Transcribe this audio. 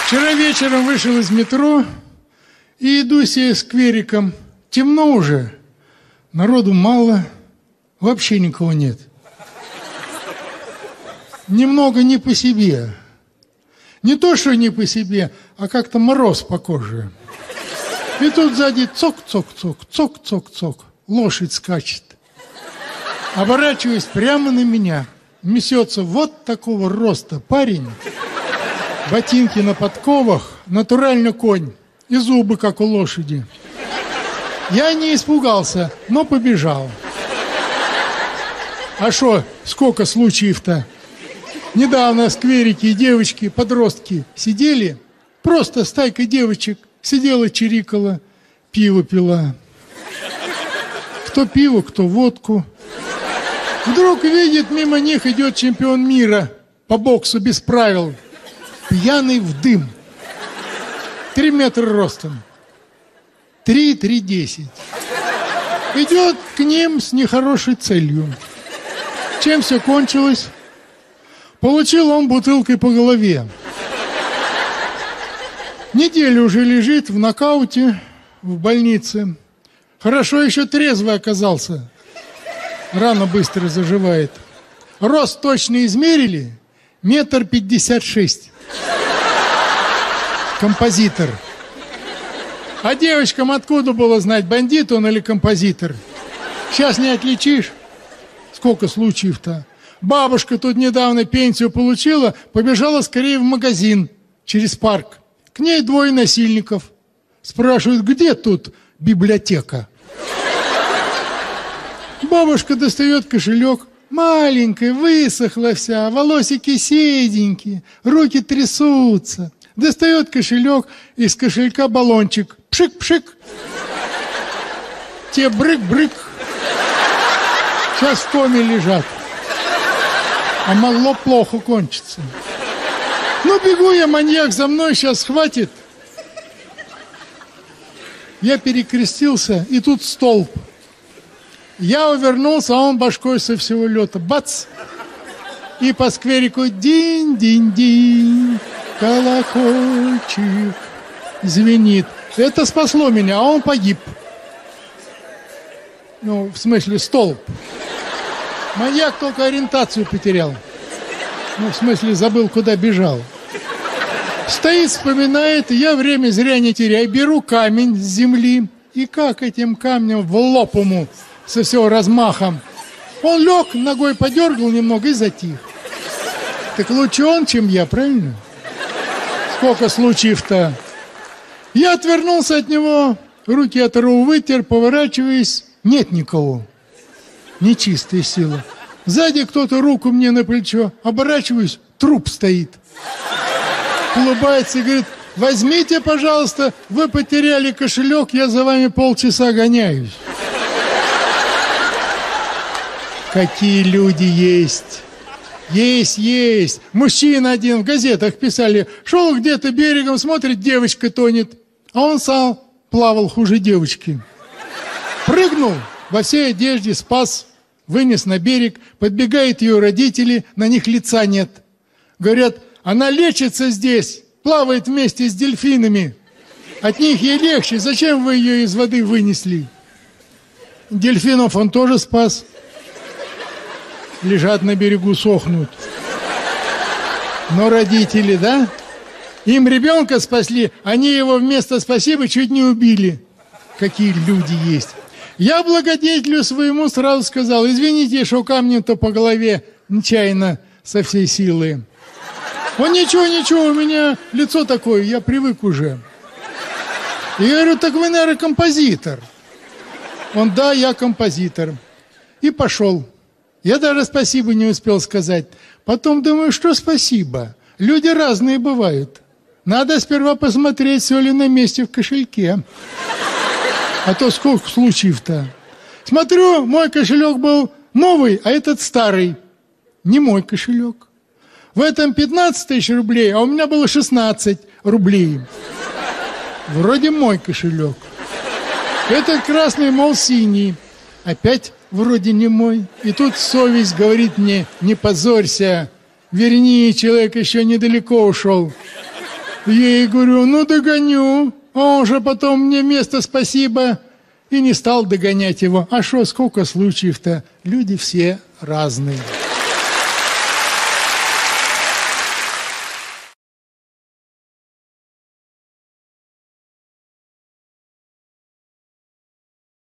Вчера вечером вышел из метро и иду себе сквериком. Темно уже, народу мало, вообще никого нет. Немного не по себе. Не то, что не по себе, а как-то мороз по коже. И тут сзади цок-цок-цок, цок-цок-цок. Лошадь скачет. Оборачиваюсь прямо на меня. Несется вот такого роста парень. Ботинки на подковах, натурально конь. И зубы, как у лошади. Я не испугался, но побежал. А что, сколько случаев-то? Недавно в скверике девочки, подростки сидели. Просто стайка девочек сидела, чирикала, пиво пила. Кто пиво, кто водку. Вдруг видит, мимо них идет чемпион мира по боксу без правил. Пьяный в дым. 3 метра ростом. 3,10. Идет к ним с нехорошей целью. Чем все кончилось? Получил он бутылкой по голове. Неделю уже лежит в нокауте в больнице. Хорошо еще трезвый оказался. Рана быстро заживает. Рост точно измерили. 1,56 м. Композитор. А девочкам откуда было знать, бандит он или композитор? Сейчас не отличишь. Сколько случаев-то? Бабушка тут недавно пенсию получила, побежала скорее в магазин через парк. К ней 2 насильников. Спрашивают, где тут библиотека? Бабушка достает кошелек. Маленькая, высохла вся, волосики седенькие, руки трясутся. Достает кошелек, из кошелька баллончик. Пшик-пшик. Те брык-брык. Сейчас в коме лежат. А могло плохо кончиться. Ну, бегу я, маньяк за мной сейчас схватит. Я перекрестился, и тут столб. Я увернулся, а он башкой со всего лета. Бац! И по скверику динь-динь-динь, колокольчик звенит. Это спасло меня, а он погиб. Ну, в смысле, столб. Маньяк только ориентацию потерял. Ну, в смысле, забыл, куда бежал. Стоит, вспоминает, и я время зря не теряю. Беру камень с земли, и как этим камнем в лоб ему со всего размахом. Он лег, ногой подергал немного и затих. Так лучше он, чем я, правильно? Сколько случаев-то? Я отвернулся от него, руки от ру вытер, поворачиваясь. Нет никого. Нечистая сила. Сзади кто-то руку мне на плечо. Оборачиваюсь, труп стоит. Улыбается и говорит, возьмите, пожалуйста, вы потеряли кошелек, я за вами полчаса гоняюсь. Какие люди есть. Есть. Мужчина один, в газетах писали, шел где-то берегом, смотрит, девочка тонет. А он сам плавал хуже девочки. Прыгнул во всей одежде, спас, вынес на берег, подбегают ее родители, на них лица нет. Говорят, она лечится здесь, плавает вместе с дельфинами. От них ей легче, зачем вы ее из воды вынесли? Дельфинов он тоже спас. Лежат на берегу, сохнут. Но родители, да? Им ребенка спасли, они его вместо спасибо чуть не убили. Какие люди есть. Я благодетелю своему сразу сказал, извините, что камнем-то по голове нечаянно со всей силы. Он ничего, у меня лицо такое, я привык уже. И я говорю, так вы, наверное, композитор. Он, да, я композитор. И пошел. Я даже спасибо не успел сказать. Потом думаю, что спасибо. Люди разные бывают. Надо сперва посмотреть, все ли на месте в кошельке. А то сколько случаев-то. Смотрю, мой кошелек был новый, а этот старый. Не мой кошелек. В этом 15 тысяч рублей, а у меня было 16 рублей. Вроде мой кошелек. Этот красный, мол, синий. Опять вроде не мой. И тут совесть говорит мне, не позорься, верни, человек еще недалеко ушел. Я ей говорю, ну догоню. А он же потом мне вместо спасибо и не стал догонять его. А что, сколько случаев-то? Люди все разные.